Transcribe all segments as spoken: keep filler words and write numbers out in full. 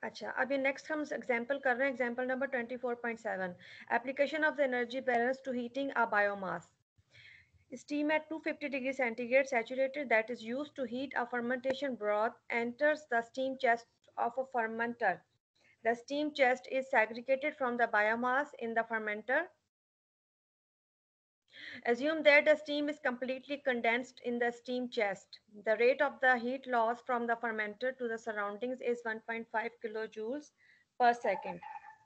अच्छा, अब ये नेक्स्ट हम एग्जांपल कर रहे हैं, example number twenty four point seven, application of the energy balance to heating a biomass. Steam at two hundred fifty degrees centigrade saturated that is used to heat a fermentation broth enters the steam chest of a fermenter. The steam chest is segregated from the biomass in the fermenter. Assume that the steam is completely condensed in the steam chest. The rate of the heat loss from the fermenter to the surroundings is one point five kilojoules per second.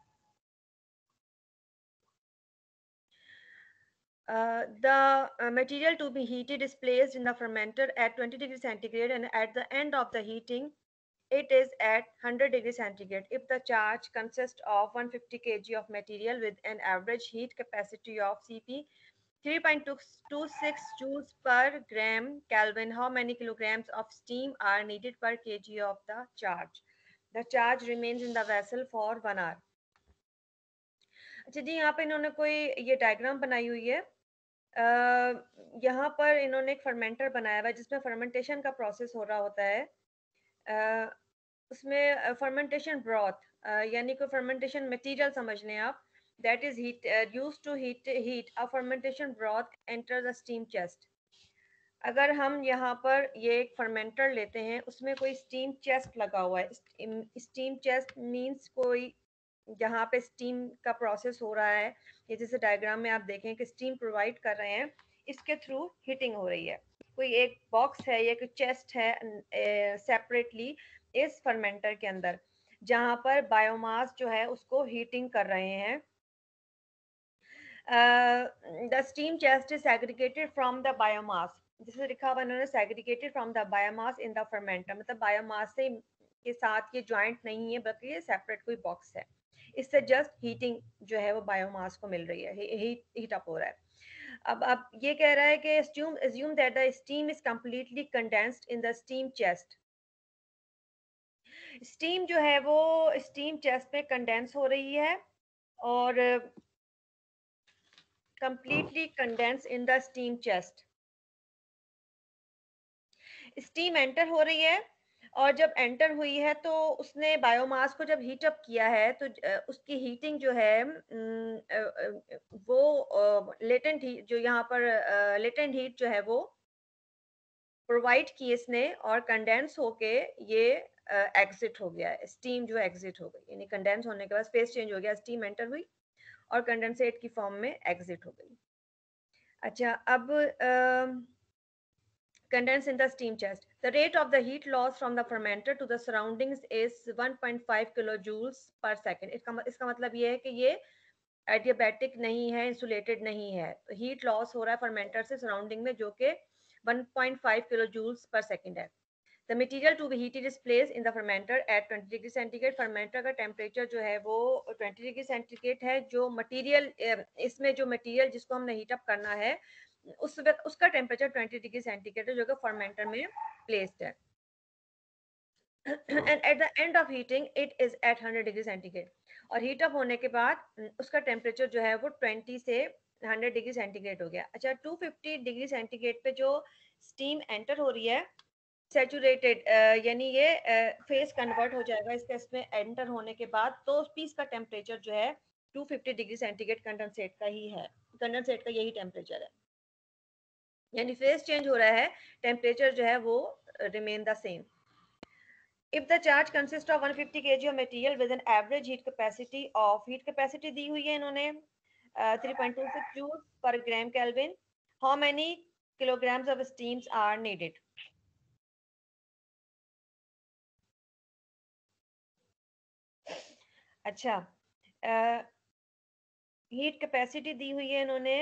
Uh, the uh, material to be heated is placed in the fermenter at twenty degrees centigrade, and at the end of the heating, it is at one hundred degrees centigrade. If the charge consists of one hundred fifty kilograms of material with an average heat capacity of C P three point two six joules per gram Kelvin, how many kilograms of steam are needed per kg of the charge? The charge remains in the vessel for one hour. अच्छा जी, यहाँ पे इन्होंने कोई ये diagram बनाई हुई है. अ, यहाँ पर इन्होंने एक फर्मेंटर बनाया हुआ है जिसमें फर्मेंटेशन का प्रोसेस हो रहा होता है. अ, उसमें फर्मेंटेशन ब्रॉथ यानी कि फर्मेंटेशन मटेरियल समझ लें आप, that is heat used to heat heat a fermentation broth enter the steam chest. अगर हम यहाँ पर ये एक फर्मेंटर लेते हैं, उसमें कोई स्टीम चेस्ट लगा हुआ है. स्टीम चेस्ट मींस कोई जहाँ पे स्टीम का प्रोसेस हो रहा है, ये जैसे डायग्राम में आप देखें कि स्टीम प्रोवाइड कर रहे हैं, इसके थ्रू हीटिंग हो रही है. कोई एक बॉक्स है या कोई चेस्ट है सेपरेटली इस फर्मेंटर के अंदर, जहाँ पर बायोमास जो है उसको हीटिंग कर रहे हैं. The steam chest is segregated from the biomass. जैसे लिखा हुआ इन्होंने, segregated from the biomass in the fermenter, मतलब बायोमास से के साथ ये ज्वाइंट नहीं है बल्कि ये सेपरेट कोई बॉक्स है. इससे जस्ट हीटिंग जो है वो बायोमास को मिल रही है, हीट हीट अप हो रहा है. अब अब ये कह रहा है कि assume assume that the steam is completely condensed in the steam chest. Steam जो है वो स्टीम चेस्ट में कंडेंस हो रही है और completely condense in the steam chest. Steam enter हो रही है और जब एंटर हुई है तो उसने बायोमास को जब हीट अप किया है तो अ, उसकी हीटिंग जो है उम, अ, अ, वो लेटेंट हीट जो यहाँ पर लेटेंट हीट जो है वो प्रोवाइड की इसने और कंडेंस होके ये एग्जिट हो गया है. स्टीम जो एग्जिट हो गई, यानी कंडेंस होने के बाद फेस चेंज हो गया, स्टीम एंटर हुई और कंडेंसेट की फॉर्म में एग्जिट हो गई. अच्छा, अब condense in the steam chest. The rate of the heat loss from the fermenter to the surroundings is one point five kilojoules per second. इसका इसका मतलब ये है कि ये एडियाबैटिक नहीं है, इंसुलेटेड नहीं है, तो हीट लॉस हो रहा है फर्मेंटर से सराउंडिंग में, जो कि one point five kilojoules per second है. The material to be heated is placed in the fermenter at twenty degree centigrade. fermenter का टेम्परेचर जो है वो twenty degree centigrade है. जो मटेरियल इसमें जो मटेरियल जिसको हमने हीट अप करना है उस वक्त उसका टेम्परेचर ट्वेंटी डिग्री सेंटीग्रेड है जो कि फर्मेंटर में प्लेस्ड है. And at the end of heating it is at one hundred degree centigrade. और हीट अप होने के बाद उसका टेम्परेचर जो है वो ट्वेंटी से one hundred डिग्री सेंटीग्रेड हो गया. अच्छा, two hundred fifty degree centigrade पे जो स्टीम एंटर हो रही है सैचुरेटेड, यानी ये फेस कन्वर्ट हो जाएगा इसका इसमें एंटर होने के बाद, तो उस पीस का टेम्परेचर जो है two hundred fifty degree centigrade condensate का ही है. कंडेंसेट का यही टेम्परेचर है, यानी फेस चेंज हो रहा है, टेम्परेचर जो है वो remain the same. If the charge consists of one hundred fifty kilograms of material with an average heat capacity of, heat capacity दी हुई है इन्होंने uh, three point two six joules per gram Kelvin, how many kilograms of steams are needed? अच्छा, heat uh, capacity दी हुई है इन्होंने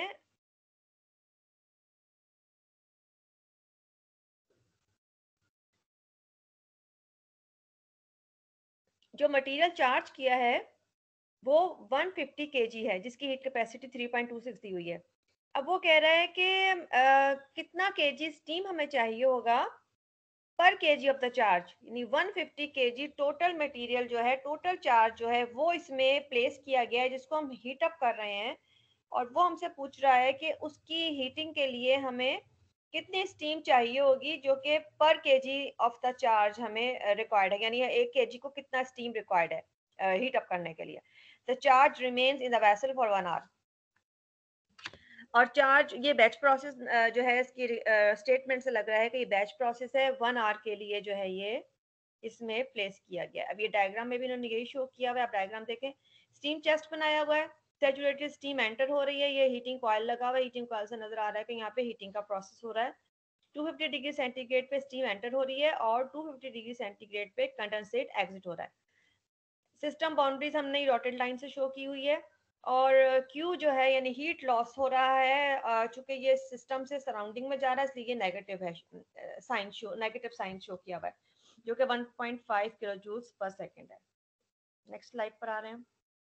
जो मटेरियल चार्ज किया है वो one hundred fifty केजी है जिसकी heat capacity three point two six दी हुई है. अब वो कह रहा है कि uh, कितना केजी स्टीम हमें चाहिए होगा पर केजी ऑफ द चार्ज, यानी one hundred fifty KG total material जो है, टोटल चार्ज जो है वो इसमें प्लेस किया गया है जिसको हम हीट अप कर रहे हैं, और वो हमसे पूछ रहा है कि उसकी हीटिंग के लिए हमें कितनी स्टीम चाहिए होगी जो कि पर केजी ऑफ द चार्ज हमें रिक्वायर्ड है, यानी एक केजी को कितना स्टीम रिक्वायर्ड है हीट अप करने के लिए। The charge remains in the vessel for one hour. और चार्ज ये बैच प्रोसेस जो है इसकी स्टेटमेंट से लग रहा है कि ये बैच प्रोसेस है, वन आवर के लिए जो है ये इसमें प्लेस किया गया। अब ये डायग्राम में भी इन्होंने यही शो किया हुआ है, आप डायग्राम देखें। स्टीम चेस्ट बनाया हुआ है, सैचुरेटेड स्टीम एंटर हो रही है, ये हीटिंग कॉइल लगा हुआ है, हीटिंग कॉइल से नजर आ रहा है कि यहाँ पे हीटिंग का प्रोसेस हो रहा है। टू फिफ्टी डिग्री सेंटीग्रेड पे स्टीम एंटर हो रही है और टू फिफ्टी डिग्री सेंटीग्रेड पे कंडेंसेट एग्जिट हो रहा है। सिस्टम बाउंड्रीज हमने डॉटेड लाइन से शो की हुई है। और Q जो है यानी हीट लॉस हो रहा है, चूंकि ये सिस्टम से सराउंडिंग में जा रहा है इसलिए ये नेगेटिव है, sign show negative sign show किया हुआ है, जो कि one point five kilo joules per second है। नेक्स्ट स्लाइड पर आ रहे हैं।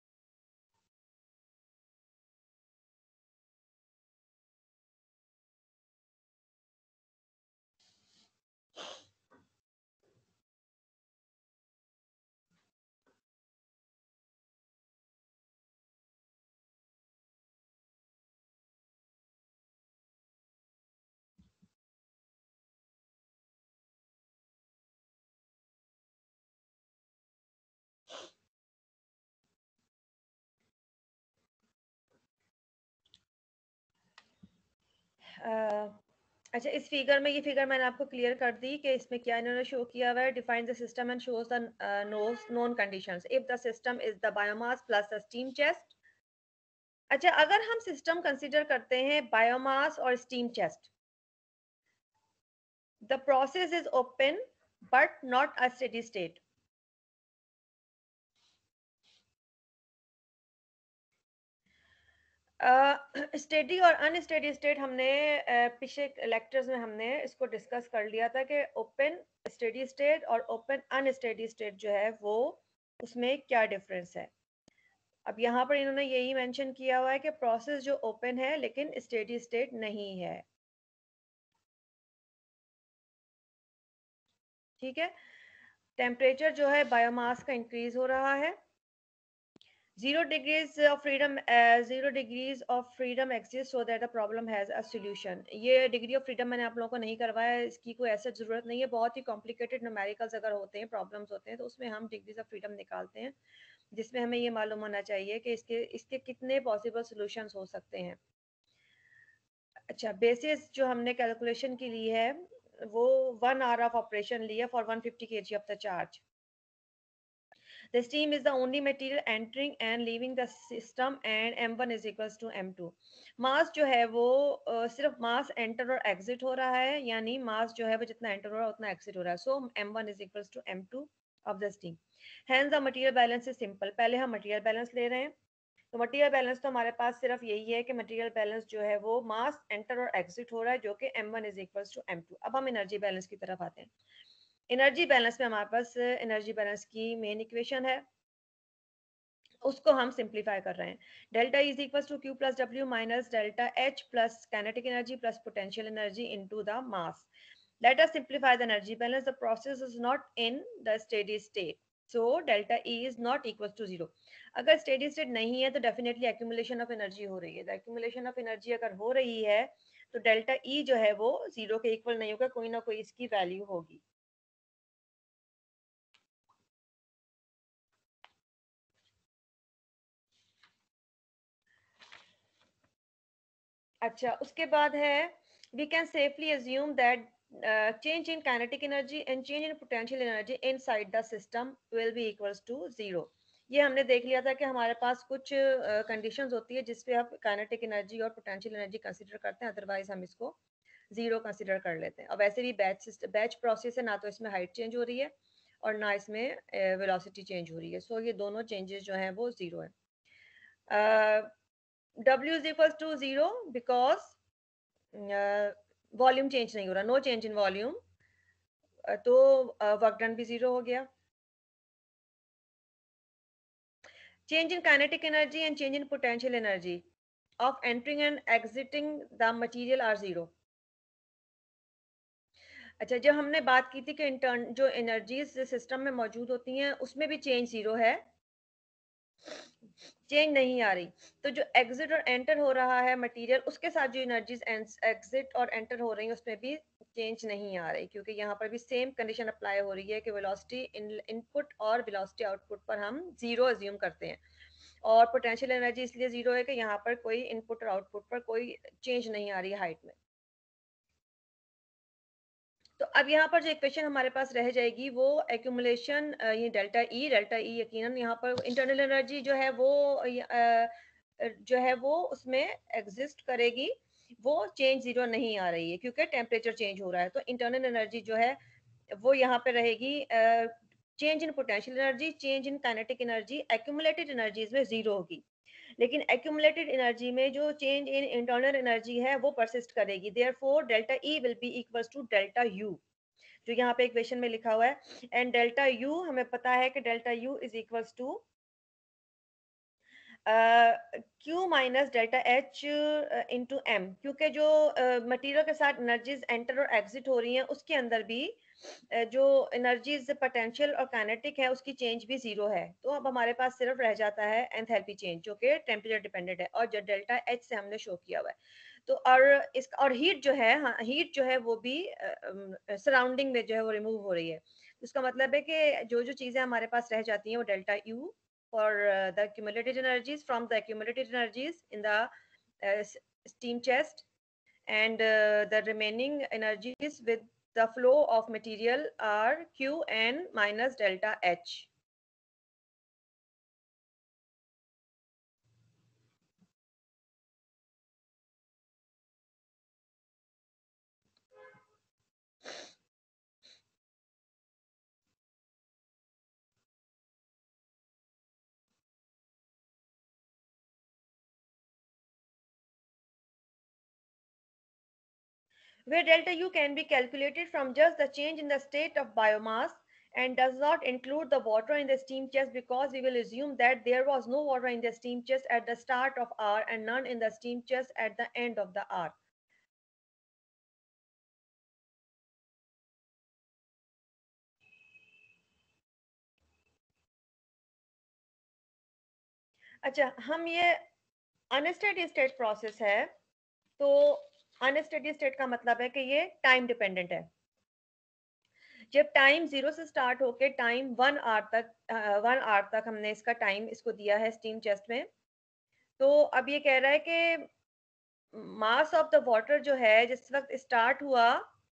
अ, अच्छा, इस फिगर में ये फिगर मैंने आपको क्लियर कर दी कि इसमें क्या इन्होंने शो किया हुआ है। Define the system and shows the knowns known conditions if the system is the biomass plus the steam chest. अच्छा, अगर हम सिस्टम कंसीडर करते हैं बायोमास और steam chest, the process is open but not a steady state. Steady और unsteady state हमने uh, पिछले lectures में हमने इसको डिस्कस कर लिया था कि ओपन स्टेडी स्टेट और ओपन अनस्टेडी स्टेट जो है वो उसमें क्या डिफरेंस है। अब यहाँ पर इन्होंने यही मेंशन किया हुआ है कि प्रोसेस जो ओपन है लेकिन स्टेडी स्टेट नहीं है। ठीक है, टेम्परेचर जो है बायोमास का इंक्रीज हो रहा है। Zero degrees of freedom, uh, zero degrees of freedom exists so that the problem has a solution. ये डिग्री ऑफ फ्रीडम मैंने आप लोगों को नहीं करवाया है, इसकी कोई ऐसा जरूरत नहीं है। बहुत ही कॉम्प्लिकेटेड न्यूमेरिकल्स अगर होते हैं, प्रॉब्लम्स होते हैं, तो उसमें हम डिग्रीज ऑफ फ्रीडम निकालते हैं, जिसमें हमें ये मालूम होना चाहिए कि इसके इसके कितने पॉसिबल सॉल्यूशंस हो सकते हैं। अच्छा, बेसिस जो हमने कैलकुलेशन की ली है वो वन आवर ऑफ ऑपरेशन ली है for one fifty K G of the charge. The steam is the only material entering and leaving the system and m one is equals to m two. Mass जो है वो uh, सिर्फ मास enter और exit हो रहा है, यानी मास जो है वो जितना एंटर हो रहा है उतना एग्जिट हो रहा है। सो m one is equals to m two of the steam. Hence the material balance is simple. पहले हम material balance ले रहे हैं, तो मटेरियल बैलेंस तो हमारे पास सिर्फ यही है कि मटेरियल बैलेंस जो है वो मास एंटर और एग्जिट हो रहा है, जो कि m one is equals to m two. अब हम एनर्जी बैलेंस की तरफ आते हैं। एनर्जी बैलेंस में हमारे पास एनर्जी बैलेंस की मेन इक्वेशन है, उसको हम सिंप्लीफाई कर रहे हैं। Delta is equal to Q plus W minus delta H plus kinetic energy plus potential energy into the mass. Let us simplify the energy balance. The process is not in the steady state, so delta E is not equal to zero. अगर steady state नहीं है तो definitely accumulation of energy हो रही है। The accumulation of energy अगर हो रही है तो डेल्टा ई जो है वो जीरो के इक्वल नहीं होगा, कोई ना कोई इसकी वैल्यू होगी। अच्छा, उसके बाद है we can safely assume that uh, change in kinetic energy and change in potential energy inside the system will be equals to zero. ये हमने देख लिया था कि हमारे पास कुछ कंडीशंस uh, होती है जिस पे आप काइनेटिक एनर्जी और पोटेंशियल एनर्जी कंसीडर करते हैं, अदरवाइज हम इसको जीरो कंसीडर कर लेते हैं। और वैसे भी बैच बैच प्रोसेस है, ना तो इसमें हाइट चेंज हो रही है और ना इसमें वेलोसिटी uh, चेंज हो रही है। सो so, ये दोनों चेंजेस जो हैं वो जीरो है। uh, W is equals to zero because volume change नहीं हो रहा, नो चेंज इन वॉल्यूम, तो वर्क डन भी जीरो हो गया। Change in kinetic energy and change in potential energy of entering and exiting the material are zero. अच्छा, जब हमने बात की थी कि इंटर्न जो एनर्जीज सिस्टम में मौजूद होती हैं उसमें भी चेंज जीरो है, चेंज नहीं आ रही। तो जो एग्जिट और एंटर हो रहा है मटेरियल, उसके साथ जो एनर्जीज एग्जिट और एंटर हो रही है उसमें भी चेंज नहीं आ रही, क्योंकि यहाँ पर भी सेम कंडीशन अप्लाई हो रही है कि वेलोसिटी इन इनपुट और वेलोसिटी आउटपुट पर हम जीरो अज्यूम करते हैं, और पोटेंशियल एनर्जी इसलिए जीरो है कि यहाँ पर कोई इनपुट और आउटपुट पर कोई चेंज नहीं आ रही है हाइट में। तो अब यहाँ पर जो इक्वेशन हमारे पास रह जाएगी वो एक्यूमुलेशन, ये डेल्टा ई, डेल्टा ई यकीनन यहाँ पर इंटरनल एनर्जी जो है वो अ, जो है वो उसमें एग्जिस्ट करेगी, वो चेंज जीरो नहीं आ रही है क्योंकि टेम्परेचर चेंज हो रहा है। तो इंटरनल एनर्जी जो है वो यहाँ पे रहेगी change in potential energy, change in kinetic energy, accumulated energies में जीरो होगी। लेकिन एक्यूमुलेटेड एनर्जी में जो चेंज इन इंटरनल एनर्जी है वो परसिस्ट करेगी, therefore delta E will be equals to delta U, जो यहाँ पे इक्वेशन में लिखा हुआ है। एंड डेल्टा यू हमें पता है कि delta U is equals to Q minus delta H into M, क्योंकि जो मटेरियल uh, के साथ एनर्जीज एंटर और एग्जिट हो रही हैं उसके अंदर भी uh, जो एनर्जीज पोटेंशियल और काइनेटिक है उसकी चेंज भी जीरो है। तो अब हमारे पास सिर्फ रह जाता है एंथैल्पी चेंज जो कि टेम्परेचर डिपेंडेंट है और जो डेल्टा एच से हमने शो किया हुआ है। तो और इस और हीट जो है, हाँ हीट जो है वो भी सराउंडिंग uh, में जो है वो रिमूव हो रही है। इसका मतलब है कि जो जो चीज़ें हमारे पास रह जाती हैं वो delta U for uh, the accumulated energies from the accumulated energies in the uh, steam chest, and uh, the remaining energies with the flow of material are q n minus delta h. Where delta U can be calculated from just the change in the state of biomass and does not include the water in the steam chest, because we will assume that there was no water in the steam chest at the start of R and none in the steam chest at the end of the R. अच्छा, हम ये unsteady state process है, तो unsteady state का मतलब है कि ये टाइम डिपेंडेंट है। जब टाइम जीरो से स्टार्ट होके टाइम वन आवर तक वन आवर तक हमने इसका टाइम इसको दिया है स्टीम चेस्ट में, तो अब ये कह रहा है कि मास ऑफ द वाटर जो है जिस वक्त स्टार्ट हुआ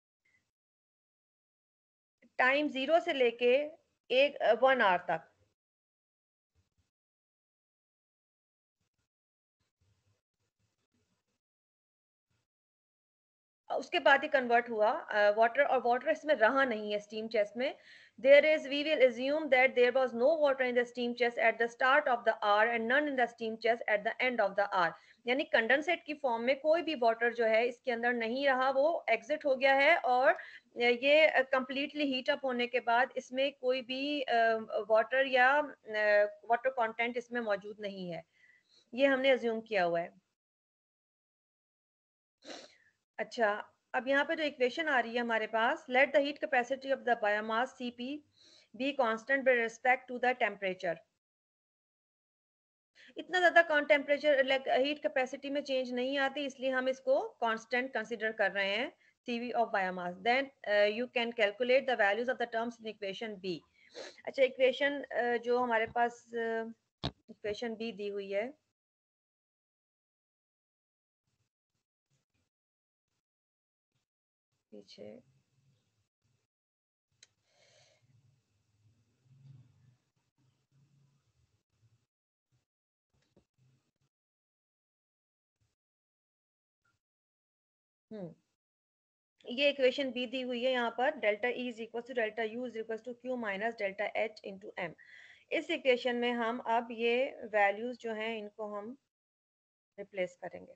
टाइम जीरो से लेके एक वन आवर तक, उसके बाद ही कन्वर्ट हुआ वाटर, और वाटर इसमें रहा नहीं है स्टीम चेस्ट में। There is we will assume that there was no water in the steam chest at the start of the hour and none in the steam chest at the end of the hour. यानी condensate की form में कोई भी water जो है इसके अंदर नहीं रहा, वो एग्जिट हो गया है, और ये कंप्लीटली हीट अप होने के बाद इसमें कोई भी वाटर या वाटर कंटेंट इसमें मौजूद नहीं है, ये हमने अज्यूम किया हुआ है। अच्छा, अब यहाँ पे जो इक्वेशन आ रही है हमारे पास, let the heat capacity of the biomass CP be constant with respect to the temperature. इतना ज्यादा कौन टेम्परेचर हीट कैपेसिटी में चेंज नहीं आती, इसलिए हम इसको कांस्टेंट कंसीडर कर रहे हैं CV of biomass. Then you can calculate the values of the terms in equation B. अच्छा, इक्वेशन uh, जो हमारे पास इक्वेशन uh, बी दी हुई है, पीछे हम्म ये इक्वेशन बी दी हुई है यहाँ पर, delta E is equal to delta U is equal to Q minus delta H into M. इस इक्वेशन में हम अब ये वैल्यूज जो हैं इनको हम रिप्लेस करेंगे।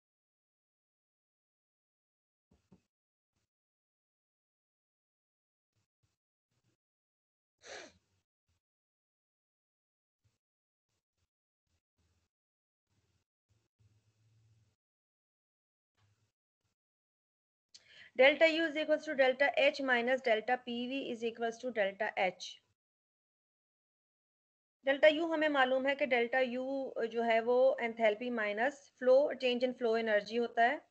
Delta U is equal to delta H minus delta P V is equal to delta H. Delta U हमें मालूम है कि डेल्टा यू जो है वो enthalpy minus flow change in flow energy होता है।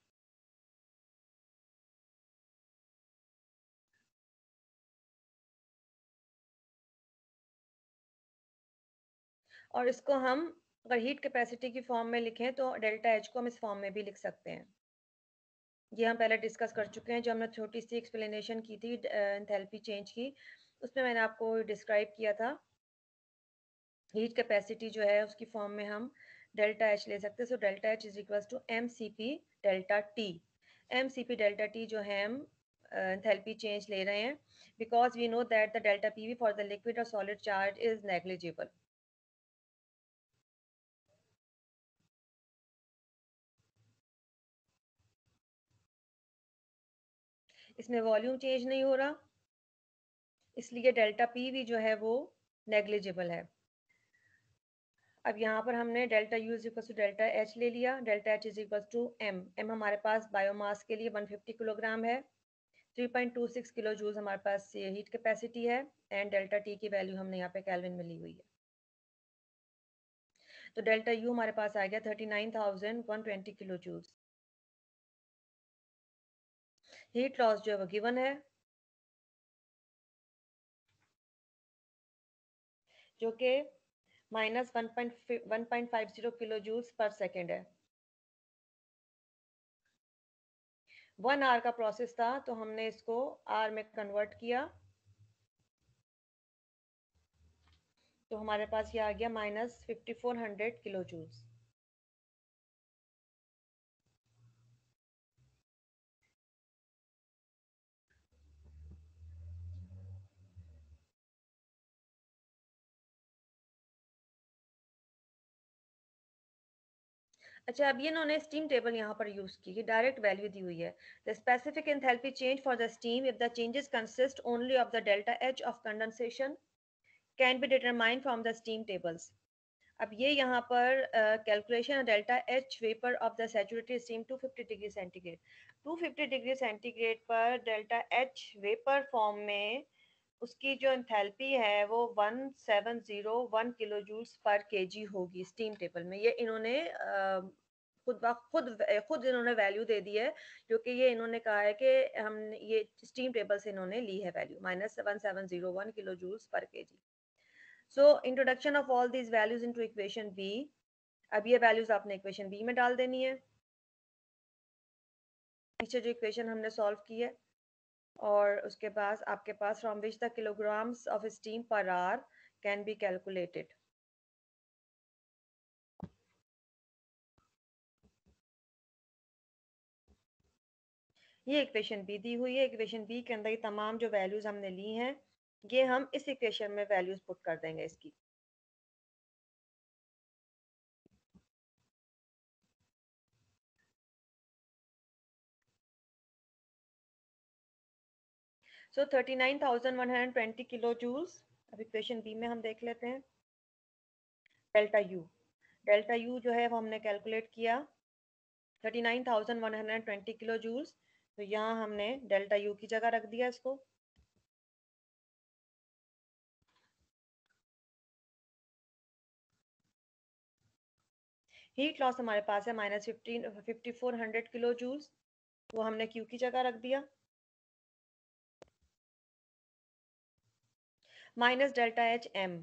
और इसको हम अगर हीट कैपेसिटी की फॉर्म में लिखें तो डेल्टा एच को हम इस फॉर्म में भी लिख सकते हैं। ये हम पहले डिस्कस कर चुके हैं, जो हमने छोटी सी एक्सप्लेनेशन की थी एंथैल्पी चेंज की, उसमें मैंने आपको डिस्क्राइब किया था। हीट कैपेसिटी जो है उसकी फॉर्म में हम डेल्टा एच ले सकते हैं। So delta H is equal to M C P delta T. M C P delta T जो है हम एंथैल्पी चेंज ले रहे हैं, because we know that the delta P V for the liquid और सॉलिड चार्ज इज नेग्लिजिबल। इसमें volume change नहीं हो रहा, इसलिए डेल्टा पी वी जो है वो नेग्लिजिबल है। अब यहाँ पर हमने delta U is equal to delta H ले लिया। Delta H is equal to M. M हमारे पास बायोमास के लिए वन फिफ्टी किलोग्राम है। Three point two six kilo joule हमारे पास ये हीट कैपेसिटी है। एंड डेल्टा टी की वैल्यू हमने यहाँ पे केल्विन में ली हुई है। तो डेल्टा यू हमारे पास आ गया thirty nine thousand one twenty kilo joule. Heat loss जो है वो गिवन है, जो कि minus one point five zero kilo joules per second है। वन आवर का प्रोसेस था, तो हमने इसको आर में कन्वर्ट किया, तो हमारे पास ये आ गया minus fifty four hundred kilo joules. अच्छा, अब ये इन्होंने स्टीम टेबल यहाँ पर यूज की, डायरेक्ट वैल्यू दी हुई है। The specific enthalpy change for the steam if the changes consist only of the delta H of condensation can be determined from the steam tables. अब ये यहाँ पर calculation delta H vapour of the saturated steam two fifty degree centigrade. Two fifty degree centigrade पर delta H vapour form में उसकी जो enthalpy है वो one seven zero one kilo joules per KG होगी स्टीम टेबल में। ये इन्होंने अ, खुद ब खुद खुद इन्होंने वैल्यू दे दी है, क्योंकि ये इन्होंने कहा है कि हम ये स्टीम टेबल से इन्होंने ली है value minus one seven zero one kilo joules per K G. So introduction of all these values into equation B. अब ये वैल्यूज आपने इक्वेशन बी में डाल देनी है, पीछे जो इक्वेशन हमने सॉल्व की है। और उसके पास आपके पास from which the kilograms of steam per hour can be calculated. ये इक्वेशन बी दी हुई है। इक्वेशन बी के अंदर ये तमाम जो वैल्यूज हमने ली हैं, ये हम इस इक्वेशन में वैल्यूज पुट कर देंगे इसकी। So thirty nine thousand one hundred twenty kilo joules. अब इक्वेशन बी में हम देख लेते हैं डेल्टा यू। डेल्टा यू जो है वो हमने कैलकुलेट किया thirty nine thousand one hundred twenty kilo joules. तो यहाँ हमने डेल्टा यू की जगह रख दिया इसको। हीट लॉस हमारे पास है minus fifteen fifty four hundred kilo joules, वो हमने क्यू की जगह रख दिया, माइनस डेल्टा एच एम।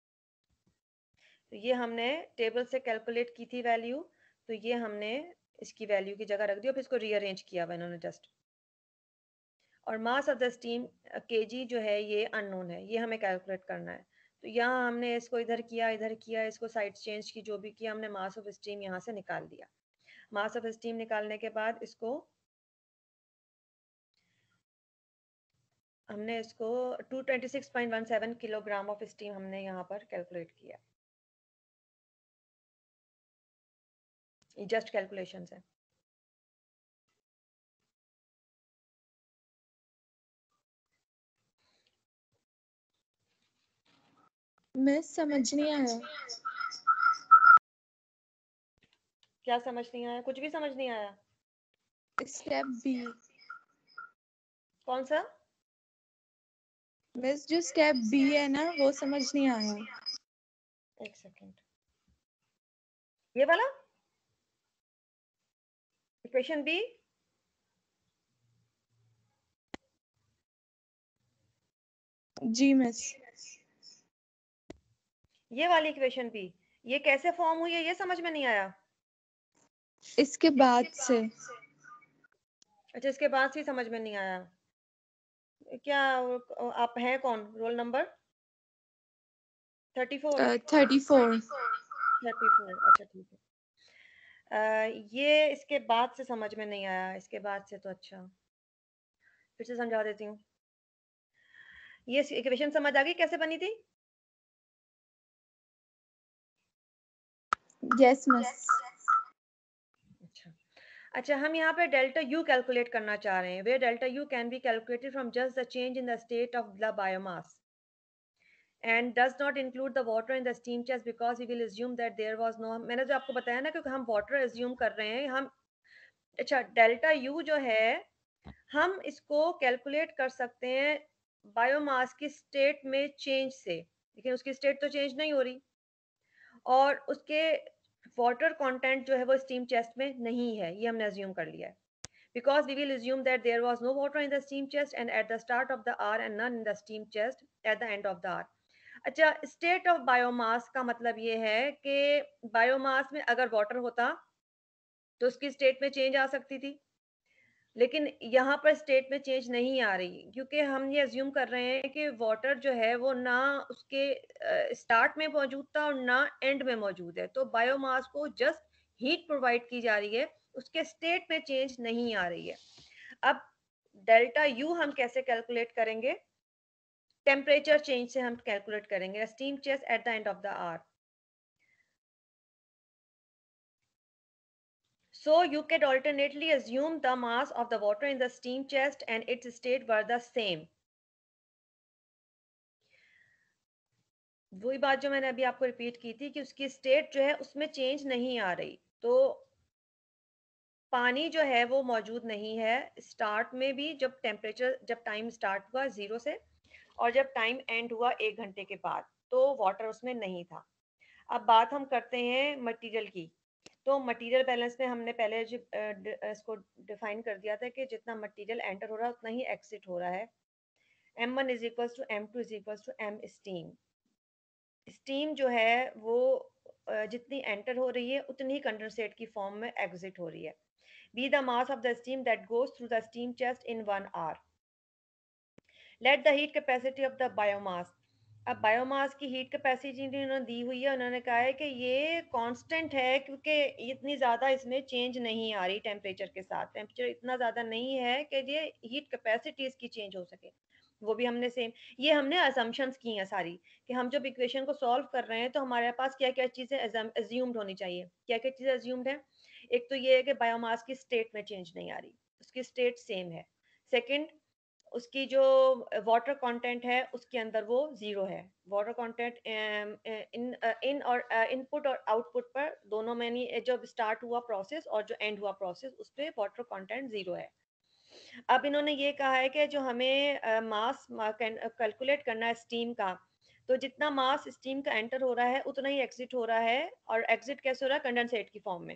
तो ये हमने टेबल से कैलकुलेट की थी वैल्यू, तो ये हमने इसकी वैल्यू की जगह रख दी और फिर इसको रीअरेंज किया हुआ इन्होंने जस्ट। और mass of the steam KG जो है ये अननोन है, ये हमें कैलकुलेट करना है। तो यहाँ हमने इसको इधर किया इधर किया, इसको साइड चेंज की, जो भी किया हमने मास ऑफ स्टीम यहाँ से निकाल दिया। मास ऑफ स्टीम निकालने के बाद इसको हमने इसको two twenty six point one seven kilogram of steam हमने यहाँ पर कैलकुलेट किया। ये जस्ट कैलकुलेशंस है। मैं समझ नहीं आया। क्या समझ नहीं आया? कुछ भी समझ नहीं आया? Step B. कौन सा? मिस जो स्टेप बी है ना वो समझ नहीं आया। एक सेकेंड, ये वाला इक्वेशन बी, जी मिस। ये वाली इक्वेशन बी, ये कैसे फॉर्म हुई है ये समझ में नहीं आया। इसके बाद से। अच्छा, इसके बाद से समझ में नहीं आया। क्या आप हैं कौन, roll number thirty four? Thirty four. Thirty four, अच्छा ठीक है। अ, ये इसके बाद से समझ में नहीं आया, इसके बाद से तो अच्छा, फिर से समझा देती हूँ। ये इक्वेशन समझ आ गई कैसे बनी थी? Yes miss. अच्छा, अच्छा हम यहाँ पे डेल्टा यू कैलकुलेट करना चाह रहे हैं, where delta U can be calculated from just the change in the state of the biomass and does not include the water in the steam chest because we will assume that there was no, मैंने जो आपको बताया ना, क्योंकि हम water assume कर रहे हैं हम। अच्छा, डेल्टा यू जो है हम इसको कैलकुलेट कर सकते हैं बायोमास की स्टेट में चेंज से, लेकिन उसकी स्टेट तो चेंज नहीं हो रही और उसके वाटर कंटेंट जो है वो स्टीम चेस्ट में नहीं है, ये हमने अज्यूम कर लिया है। Because we will assume that there was no water in the steam chest and at the start of the hour and none in the steam chest at the end of the hour. अच्छा, state of biomass का मतलब ये है कि biomass में अगर water होता तो उसकी स्टेट में चेंज आ सकती थी, लेकिन यहाँ पर स्टेट में चेंज नहीं आ रही क्योंकि हम ये अज्यूम कर रहे हैं कि वाटर जो है वो ना उसके स्टार्ट में मौजूद था और ना एंड में मौजूद है, तो बायोमास को जस्ट हीट प्रोवाइड की जा रही है, उसके स्टेट में चेंज नहीं आ रही है। अब डेल्टा यू हम कैसे कैलकुलेट करेंगे? टेम्परेचर चेंज से हम कैलकुलेट करेंगे, steam chest at the end of the hour. So you can alternately assume the mass of the water in the steam chest and its state were the same. वही बात जो मैंने अभी आपको repeat की थी कि उसकी स्टेट जो है उसमें चेंज नहीं आ रही, तो पानी जो है वो मौजूद नहीं है स्टार्ट में भी, जब टेम्परेचर जब टाइम स्टार्ट हुआ जीरो से और जब टाइम एंड हुआ एक घंटे के बाद, तो वाटर उसमें नहीं था। अब बात हम करते हैं मटेरियल की, तो मटेरियल बैलेंस में हमने पहले जो अ, ड- अ, इसको डिफाइन कर दिया था कि जितना मटेरियल एंटर हो रहा है उतना ही एग्जिट हो रहा है। M one is equal to M two is equal to M steam. Steam जो है वो अ, जितनी एंटर हो रही है उतनी ही कंडेंसेट की फॉर्म में एग्जिट हो रही है। Be the mass of the steam that goes through the steam chest in one hour. Let the heat capacity of the biomass. अब बायोमास की हीट कैपेसिटी उन्होंने दी हुई है, उन्होंने कहा है कि ये कांस्टेंट है क्योंकि इतनी ज़्यादा इसमें चेंज नहीं आ रही टेम्परेचर के साथ, टेम्परेचर इतना ज़्यादा नहीं है कि ये हीट कैपेसिटी इसकी चेंज हो सके। वो भी हमने सेम, ये हमने असम्पशंस की हैं सारी, कि हम जब इक्वेशन को सॉल्व कर रहे हैं तो हमारे पास क्या क्या चीज़ें एज्यूम्ड होनी चाहिए। क्या क्या चीज़ें एज्यूम्ड है? एक तो ये है कि बायोमास की स्टेट में चेंज नहीं आ रही, उसकी स्टेट सेम है। सेकेंड, उसकी जो वाटर कंटेंट है उसके अंदर वो जीरो है। वाटर कंटेंट इन इन और इनपुट और आउटपुट पर दोनों में नहीं, जब स्टार्ट हुआ प्रोसेस और जो एंड हुआ प्रोसेस उस पर वाटर कंटेंट जीरो है। अब इन्होंने ये कहा है कि जो हमें मास कैलकुलेट करना है स्टीम का, तो जितना मास स्टीम का एंटर हो रहा है उतना ही एग्जिट हो रहा है, और एग्जिट कैसे हो रहा है? कंडेंसेट की फॉर्म में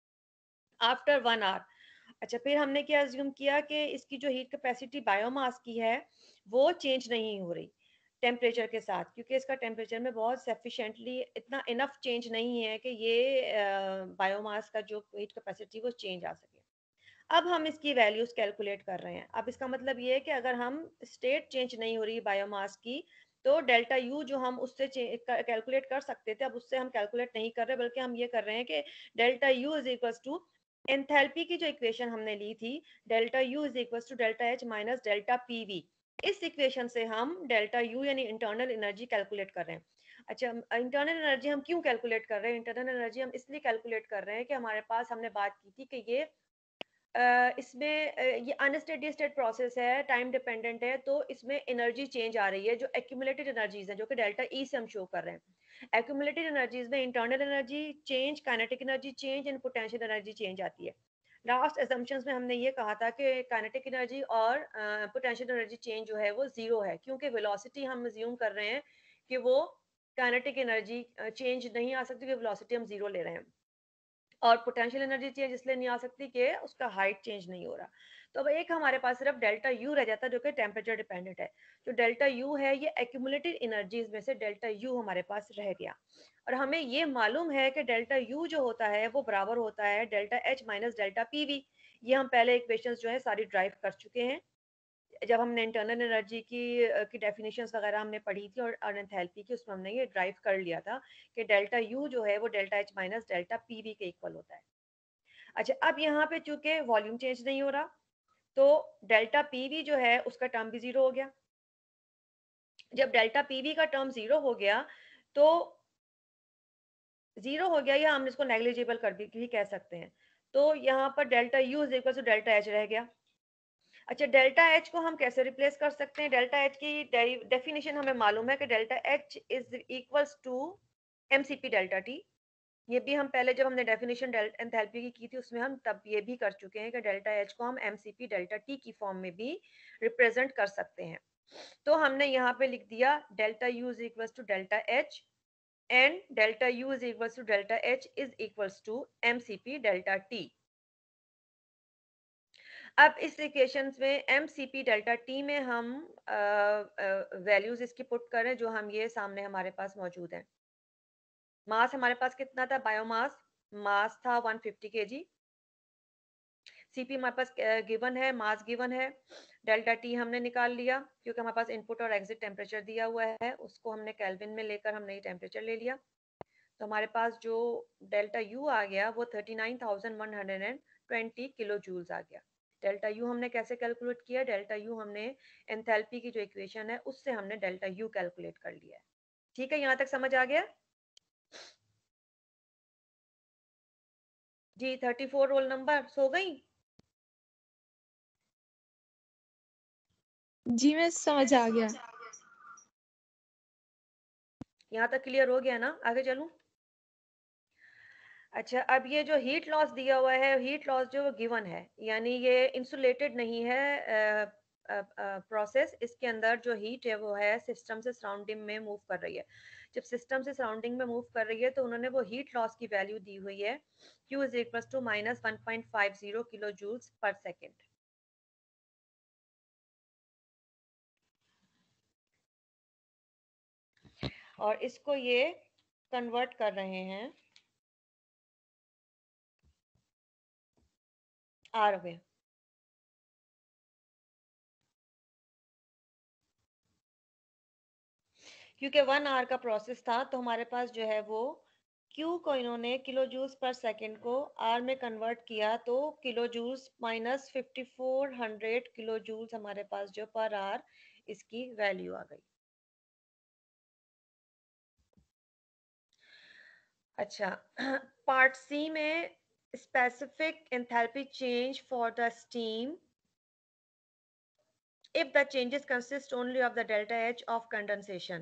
आफ्टर वन आवर। अच्छा, फिर हमने क्या अज्यूम किया कि इसकी जो हीट कैपेसिटी बायोमास की है वो चेंज नहीं हो रही टेम्परेचर के साथ, क्योंकि इसका टेम्परेचर में बहुत सफिशेंटली इतना इनफ चेंज नहीं है कि ये बायोमास का जो हीट कैपेसिटी वो चेंज आ सके। अब हम इसकी वैल्यूज कैलकुलेट कर रहे हैं। अब इसका मतलब ये है कि अगर हम स्टेट चेंज नहीं हो रही बायोमास की, तो डेल्टा यू जो हम उससे कैलकुलेट कर सकते थे अब उससे हम कैलकुलेट नहीं कर रहे, बल्कि हम ये कर रहे हैं कि delta U is equal to enthalpy की जो इक्वेशन हमने ली थी, delta U is equal to delta H minus delta P V, इस इक्वेशन से हम डेल्टा यू यानी इंटरनल एनर्जी कैलकुलेट कर रहे हैं। अच्छा, इंटरनल एनर्जी हम क्यों कैलकुलेट कर रहे हैं? इंटरनल एनर्जी हम इसलिए कैलकुलेट कर रहे हैं कि हमारे पास, हमने बात की थी कि ये अ, इसमें अ, ये अनस्टेडी स्टेट प्रोसेस है, टाइम डिपेंडेंट है, तो इसमें एनर्जी चेंज आ रही है जो एक्यूमुलेटेड एनर्जीज है, जो कि डेल्टा ई से हम शो कर रहे हैं। एक्यूमुलेटेड एनर्जीज में internal energy change, kinetic energy change and potential energy change आती है। लास्ट assumptions में हमने ये कहा था कि काइनेटिक एनर्जी और पोटेंशियल एनर्जी चेंज जो है वो जीरो है, क्योंकि वेलोसिटी हम अज्यूम कर रहे हैं कि वो काइनेटिक एनर्जी चेंज नहीं आ सकती क्योंकि वेलोसिटी हम जीरो ले रहे हैं, और पोटेंशियल एनर्जी चेंज इसलिए नहीं आ सकती कि उसका हाइट चेंज नहीं हो रहा। तो अब एक हमारे पास सिर्फ डेल्टा यू रह जाता है जो कि टेम्परेचर डिपेंडेंट है। जो डेल्टा यू है ये एक्यूमुलेटेड एनर्जीज में से डेल्टा यू हमारे पास रह गया, और हमें ये मालूम है कि डेल्टा यू जो होता है वो बराबर होता है delta H minus delta PV. ये हम पहले इक्वेशंस जो है सारी ड्राइव कर चुके हैं जब हमने इंटरनल एनर्जी की अ, की डेफिनेशंस वगैरह हमने पढ़ी थी, और, और एंथैल्पी की उसमें हमने ये ड्राइव कर लिया था कि डेल्टा यू जो है वो delta H minus delta PV के इक्वल होता है। अच्छा, अब यहाँ पे चूंकि वॉल्यूम चेंज नहीं हो रहा, तो डेल्टा पीवी जो है उसका टर्म भी जीरो हो गया। जब डेल्टा पीवी का टर्म जीरो हो गया, तो जीरो हो गया, या हम इसको नेग्लिजिबल कर भी, भी कह सकते हैं। तो यहाँ पर delta U is equal to delta H रह गया। अच्छा, डेल्टा एच को हम कैसे रिप्लेस कर सकते हैं? डेल्टा एच की डेफिनेशन हमें मालूम है कि delta H is equals to M C P delta T. ये भी हम पहले जब हमने डेफिनेशन एंथैल्पी की की थी उसमें हम तब ये भी कर चुके हैं कि डेल्टा एच को हम M C P delta T की फॉर्म में भी रिप्रेजेंट कर सकते हैं। तो हमने यहाँ पे लिख दिया delta U is equals to delta H, and delta U is equals to delta H is equals to M C P delta T. अब इस इक्वेशन में M C P delta T में हम वैल्यूज इसकी पुट करें जो हम ये सामने हमारे पास मौजूद हैं। मास हमारे पास कितना था? बायोमास मास था वन फिफ्टी केजी। सीपी हमारे पास गिवन है, मास गिवन है। डेल्टा टी हमने निकाल लिया क्योंकि हमारे पास इनपुट और एग्जिट टेम्परेचर दिया हुआ है, उसको हमने केल्विन में लेकर हमने ये टेम्परेचर ले लिया। तो हमारे पास जो डेल्टा यू आ गया वो thirty nine thousand one hundred and twenty kilo joules आ गया। डेल्टा यू हमने कैसे कैलकुलेट किया? डेल्टा यू हमने एंथैल्पी की जो इक्वेशन है उससे हमने डेल्टा यू कैलकुलेट कर लिया है। ठीक है, यहाँ तक समझ आ गया? जी, थर्टी फोर रोल नंबर सो गई? जी मैं समझ आ गया। यहाँ तक क्लियर हो गया ना? आगे चलूं? अच्छा, अब ये जो हीट लॉस दिया हुआ है, हीट लॉस जो गिवन है, यानी ये इंसुलेटेड नहीं है प्रोसेस। इसके अंदर जो हीट है वो है सिस्टम से सराउंडिंग में मूव कर रही है। जब सिस्टम से सराउंडिंग में मूव कर रही है तो उन्होंने वो हीट लॉस की वैल्यू दी हुई है, Q is equal to minus one point five zero kilo joules per second. और इसको ये कन्वर्ट कर रहे हैं आर में। क्योंकि वन आवर का प्रोसेस था तो हमारे पास जो है वो Q को इन्होंने किलो जूल्स पर सेकेंड को R में कन्वर्ट किया, तो kilo joules minus fifty four hundred kilo joules हमारे पास जो पर आर इसकी वैल्यू आ गई। अच्छा, पार्ट सी में specific enthalpy change for the steam if the changes consist only of the delta H of condensation.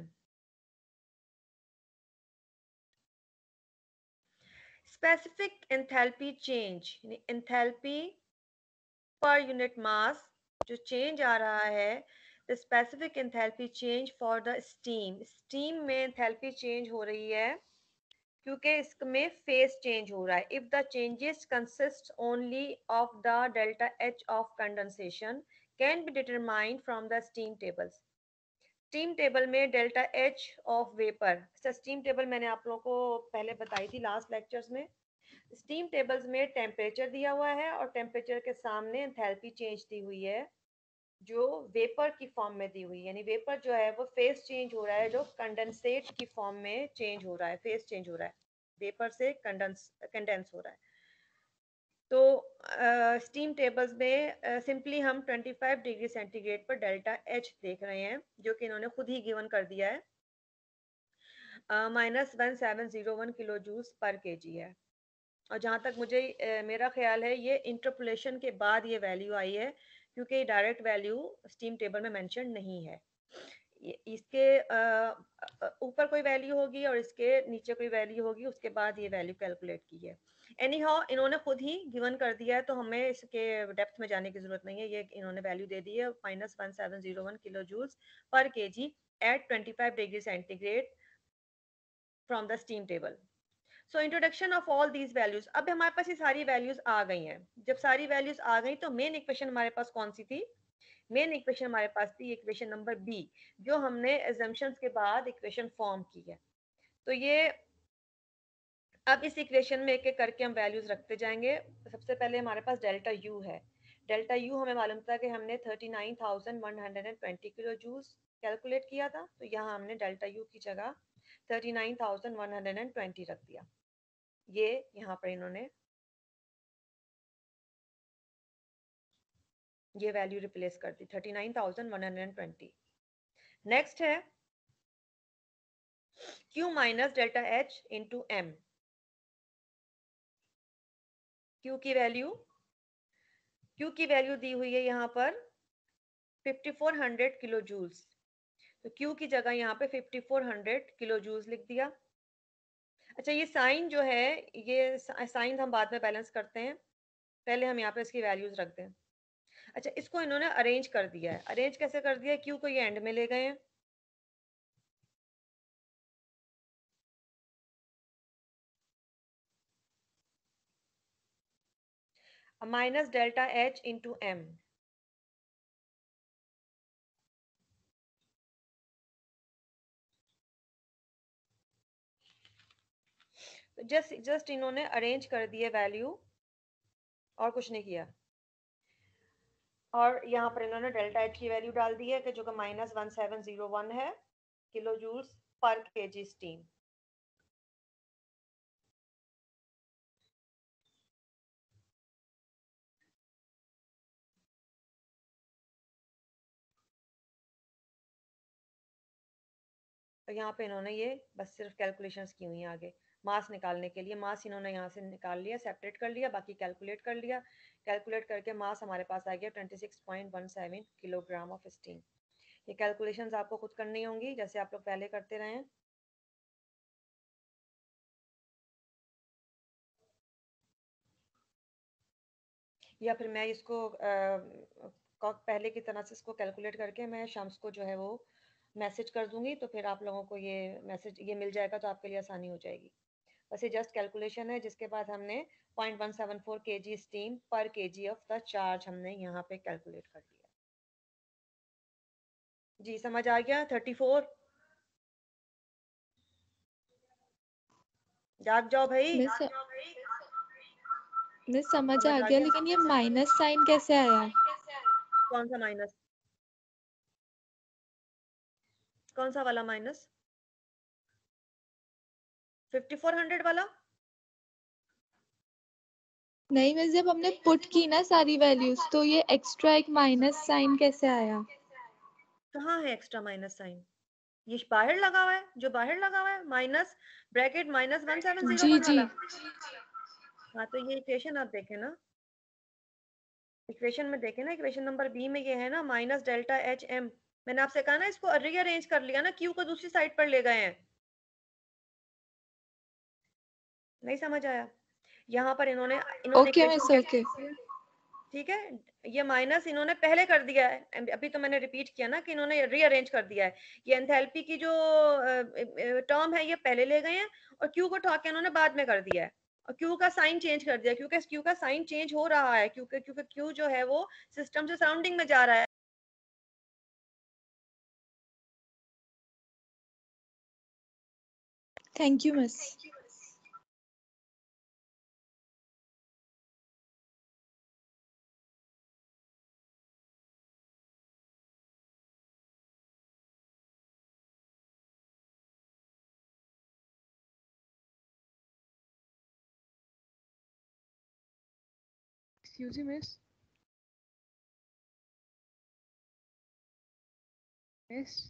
Specific enthalpy change, enthalpy per unit mass जो change आ रहा है, the specific enthalpy change for the steam, steam में enthalpy change हो रही है क्योंकि इसमें फेज चेंज हो रहा है। If the changes consist only of the delta H of condensation can be determined from the steam tables. Steam table में डेल्टा एच ऑफ वेपर, अच्छा स्टीम टेबल मैंने आप लोगों को पहले बताई थी लास्ट लेक्चर्स में। स्टीम टेबल्स में टेम्परेचर दिया हुआ है और टेम्परेचर के सामने एंथैल्पी चेंज दी हुई है जो वेपर की फॉर्म में दी हुई है, यानी वेपर जो है वो फेस चेंज हो रहा है जो कंडेंसेट की फॉर्म में चेंज हो रहा है, फेस चेंज हो रहा है, वेपर से कंडेंस कंडेंस हो रहा है। तो स्टीम टेबल्स में सिंपली हम ट्वेंटी फाइव डिग्री सेंटीग्रेड पर डेल्टा एच देख रहे हैं जो कि इन्होंने खुद ही गिवन कर दिया है, minus one seven zero one kilo joules per K जी है। और जहाँ तक मुझे अ, मेरा ख्याल है ये इंटरपोलेशन के बाद ये वैल्यू आई है क्योंकि डायरेक्ट वैल्यू स्टीम टेबल में मेंशन नहीं है। ये- इसके ऊपर कोई वैल्यू होगी और इसके नीचे कोई वैल्यू होगी, उसके बाद ये वैल्यू कैलकुलेट की है। एनी हाउ इन्होंने खुद ही गिवन कर दिया है तो हमें इसके डेप्थ में जाने की जरूरत नहीं है, ये इन्होंने वैल्यू दे दी है minus one seven zero one kilo joules per K G at twenty five degree centigrade from the steam table. So introduction of all these values. अब हमारे पास ये सारी वैल्यूज आ गई हैं. जब सारी वैल्यूज आ गई तो मेन इक्वेशन हमारे पास कौन सी थी? मेन इक्वेशन हमारे पास थी इक्वेशन नंबर बी, जो हमने एजम्पशंस के बाद इक्वेशन फॉर्म की है. तो ये अब इस इक्वेशन में एक एक करके हम वैल्यूज रखते जाएंगे. सबसे पहले हमारे पास डेल्टा यू है. डेल्टा यू हमें मालूम था कि हमने thirty nine thousand one hundred twenty kilo जूस कैलकुलेट किया था. तो यहाँ हमने डेल्टा यू की जगह thirty nine thousand one hundred twenty रख दिया. ये यहाँ पर इन्होंने ये वैल्यू रिप्लेस कर दी, thirty nine thousand one hundred twenty. Next है Q minus delta H into M. Q की वैल्यू Q की वैल्यू दी हुई है यहाँ पर fifty four hundred kilo joules. तो Q की जगह यहाँ पे fifty four hundred kilo joules लिख दिया. अच्छा, ये साइन जो है, ये साइन हम बाद में बैलेंस करते हैं, पहले हम यहाँ पे इसकी वैल्यूज रख दें. अच्छा, इसको इन्होंने अरेंज कर दिया है. अरेंज कैसे कर दिया है? Q को ये एंड में ले गए हैं. Minus delta H into M. Just just इन्होंने अरेंज कर दिए वैल्यू और कुछ नहीं किया. और यहाँ पर इन्होंने डेल्टा एच की वैल्यू डाल दी है कि जो कि minus one seven zero one है किलो जूल्स पर के जी स्टीम. तो यहाँ पे इन्होंने ये बस सिर्फ कैलकुलेशंस की हुई हैं. आगे मास निकालने के लिए मास इन्होंने यहाँ से निकाल लिया, सेपरेट कर लिया, बाकी कैलकुलेट कर लिया. कैलकुलेट करके मास हमारे पास आ गया twenty six point one seven kilogram of steam. ये कैलकुलेशंस आपको खुद करनी होंगी जैसे आप लोग पहले करते रहे हैं. या फिर मैं इसको आ, पहले की तरह से इसको कैलकुलेट करके मैं शम्स को जो है वो मैसेज कर दूंगी, तो फिर आप लोगों को ये मैसेज ये मिल जाएगा, तो आपके लिए आसानी हो जाएगी. बस ये जस्ट कैलकुलेशन है, जिसके बाद हमने पॉइंट वन सेवन फोर के जी स्टीम पर K G of the charge हमने यहाँ पे कैलकुलेट कर लिया. जी समझ आ गया? Thirty four. जाग जाओ भाई. मैं स... मैं समझ समझ आ आ गया, गया? लेकिन ये माइनस साइन कैसे आया? कौन सा माइनस? कौन सा वाला माइनस? फिफ्टी फोर हंड्रेड वाला? नहीं, मैं जब हमने पुट की ना सारी वैल्यूज, तो ये एक्स्ट्रा एक माइनस साइन कैसे आया? कहाँ है एक्स्ट्रा माइनस साइन? ये बाहर लगा हुआ है, जो बाहर लगा हुआ है minus bracket minus one seven zero जी वन जी. वाला. हाँ, तो ये इक्वेशन आप देखें ना, इक्वेशन में देखें ना, इक्वेशन नंबर बी में ये है ना माइनस डेल्टा एच एम. मैंने आपसे कहा ना इसको रीअरेंज कर लिया ना, क्यू को दूसरी साइड पर ले गए हैं. नहीं समझ आया? यहाँ पर इन्होंने इन्होंने ओके इक्वेशन मिस, क्या ओके. की है? ठीक है, ये माइनस इन्होंने पहले कर दिया है. अभी तो मैंने रिपीट किया ना कि इन्होंने रीअरेंज कर दिया है. ये एंथैल्पी की जो टर्म है ये पहले ले गए हैं, और क्यू को उठा के इन्होंने बाद में कर दिया है, और क्यू का साइन चेंज कर दिया, क्योंकि क्यू का साइन चेंज हो रहा है, क्योंकि क्योंकि क्यू जो है वो सिस्टम से सराउंडिंग में जा रहा है. Thank you miss. Excuse me, miss. Miss.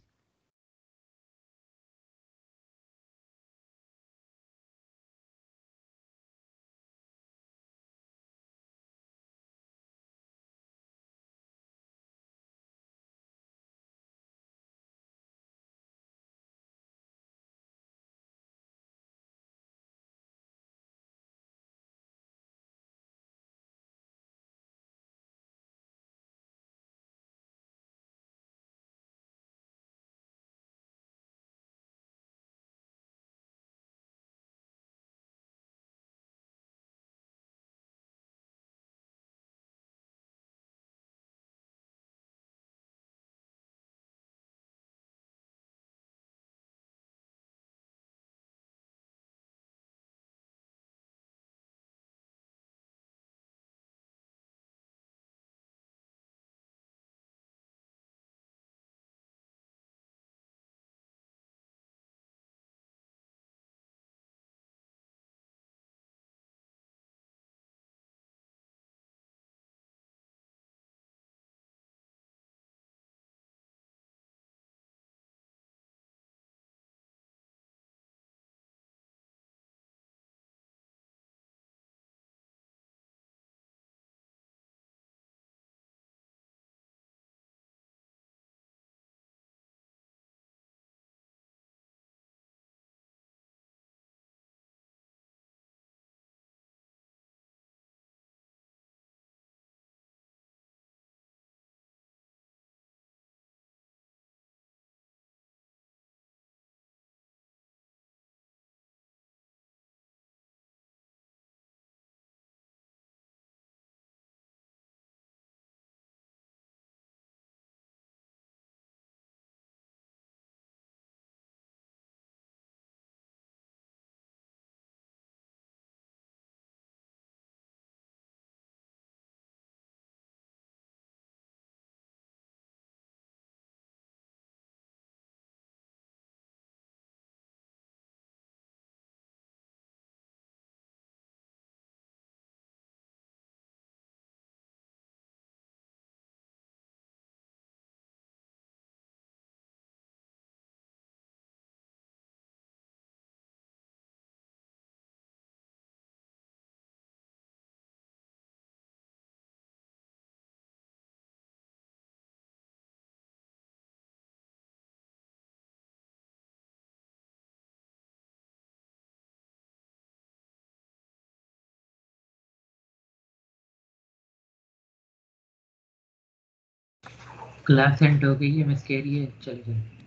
Class end हो गई है, मिस कह रही है चले जाए।